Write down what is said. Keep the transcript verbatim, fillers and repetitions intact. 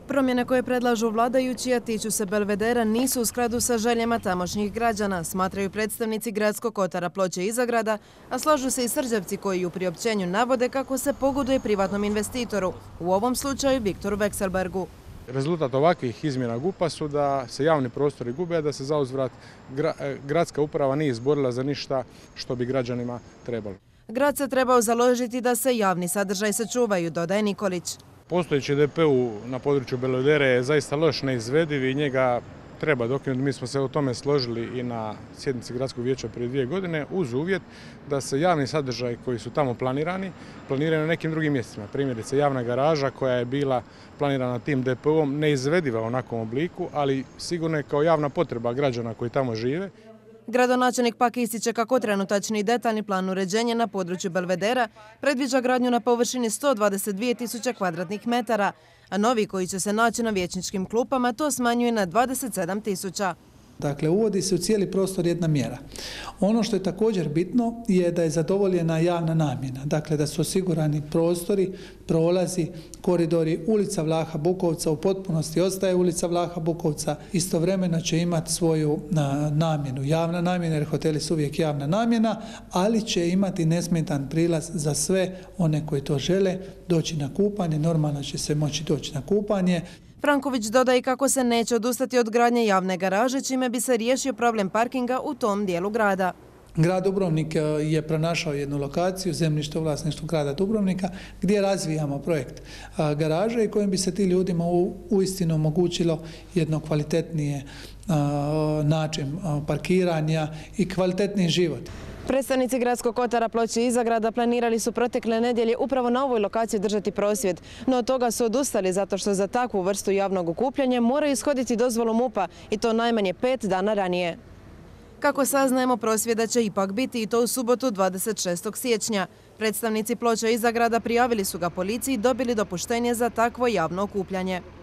Promjene koje predlažu vladajući, a tiču se Belvedera, nisu u skladu sa željama tamošnjih građana, smatraju predstavnici Gradskog kotara Ploče i Izagrada, a slažu se i Srđevci koji u priopćenju navode kako se pogoduje privatnom investitoru, u ovom slučaju Viktoru Vekselbergu. Rezultat ovakvih izmjena G U P-a su da se javni prostori gube, a da se zauzvrat gradska uprava nije izborila za ništa što bi građanima trebalo. Grad se trebao založiti da se javni sadržaj sačuvaju, dodaje Nikolić. Postojeći D P U na području Belvedere je zaista loš, neizvediv i njega treba dokinuti. Mi smo se o tome složili i na sjednici Gradskog vijeća prije dvije godine uz uvjet da se javni sadržaj koji su tamo planirani, planiraju na nekim drugim mjestima. Primjerice javna garaža koja je bila planirana tim D P U-om neizvediva u onakvom obliku, ali sigurno je kao javna potreba građana koji tamo žive. Gradonačelnik pak ističe kako trenutačni detaljni plan uređenja na području Belvedera predviđa gradnju na površini sto dvadeset dvije tisuće kvadratnih metara, a novi koji će se naći na vijećničkim klupama to smanjuje na dvadeset sedam tisuća. Dakle, uvodi se u cijeli prostor jedna mjera. Ono što je također bitno je da je zadovoljena javna namjena. Dakle, da su osigurani prostori, prolazi, koridori, ulica Vlaha Bukovca u potpunosti ostaje ulica Vlaha Bukovca. Istovremeno će imati svoju namjenu, javna namjena, jer hoteli su uvijek javna namjena, ali će imati nesmetan prilaz za sve one koji to žele doći na kupanje. Normalno će se moći doći na kupanje. Franković dodaje kako se neće odustati od gradnje javne garaže, čime bi se riješio problem parkinga u tom dijelu grada. Grad Dubrovnik je pronašao jednu lokaciju, zemljište u vlasništvu grada Dubrovnika, gdje razvijamo projekt garaže i kojim bi se ti ljudima uistinu omogućilo jedno kvalitetnije način parkiranja i kvalitetniji život. Predstavnici Gradskog kotara Ploče i Izagrada planirali su protekle nedjelje upravo na ovoj lokaciji držati prosvjed, no od toga su odustali zato što za takvu vrstu javnog okupljanja moraju ishoditi dozvolu M U P-a i to najmanje pet dana ranije. Kako saznajemo, prosvjeda će ipak biti i to u subotu dvadeset šestog siječnja. Predstavnici Ploče i Izagrada prijavili su ga policiji i dobili dopuštenje za takvo javno okupljanje.